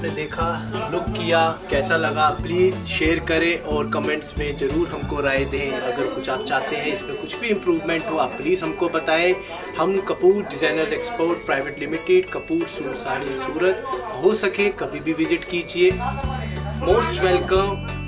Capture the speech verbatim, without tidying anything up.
आपने देखा, लुक किया, कैसा लगा प्लीज़ शेयर करें और कमेंट्स में ज़रूर हमको राय दें। अगर कुछ आप चाहते हैं इसमें कुछ भी इम्प्रूवमेंट हो आप प्लीज़ हमको बताएं। हम Kapoor designer export private limited, Kapoor suit sari Surat, हो सके कभी भी विजिट कीजिए। Most welcome.